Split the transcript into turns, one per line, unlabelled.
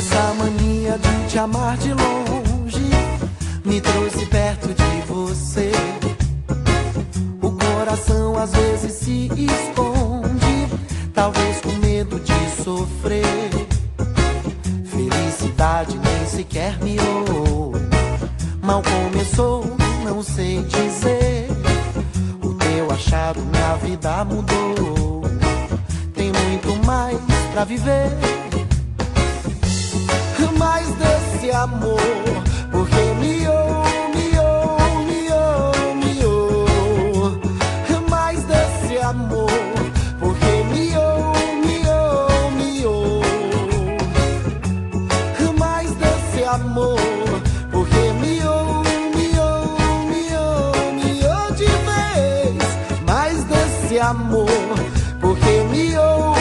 Essa mania de te amar de longe me trouxe perto de você. O coração às vezes se esconde, talvez com medo de sofrer. Felicidade nem sequer mirou, mal começou, não sei dizer. O teu achado minha vida mudou, tem muito mais pra viver. Mais desse amor, porque mais desse amor, porque mais desse amor, porque de vez. Mais desse amor, porque